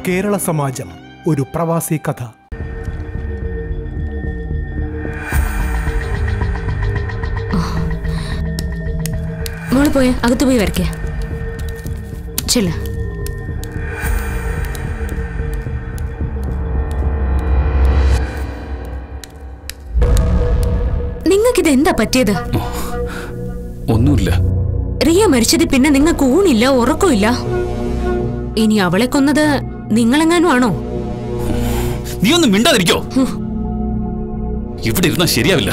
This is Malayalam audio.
കേരള സമാജം ഒരു പ്രവാസി കഥ. മോള് പോയി അകത്ത് പോയി വരയ്ക്കേ. ചെല്ല. നിങ്ങൾക്കിത് എന്താ പറ്റിയത്? ഒന്നുമില്ല. റിയ മരിച്ചത് പിന്നെ നിങ്ങൾക്ക് ഊണില്ല, ഉറക്കമില്ല. ഇനി അവളെ കൊന്നത് നിങ്ങളെങ്ങാനും ആണോ? നീ ഒന്നും മിണ്ടാതിരിക്കോ? ഇവിടെ ഇരുന്നാ ശരിയാവില്ല.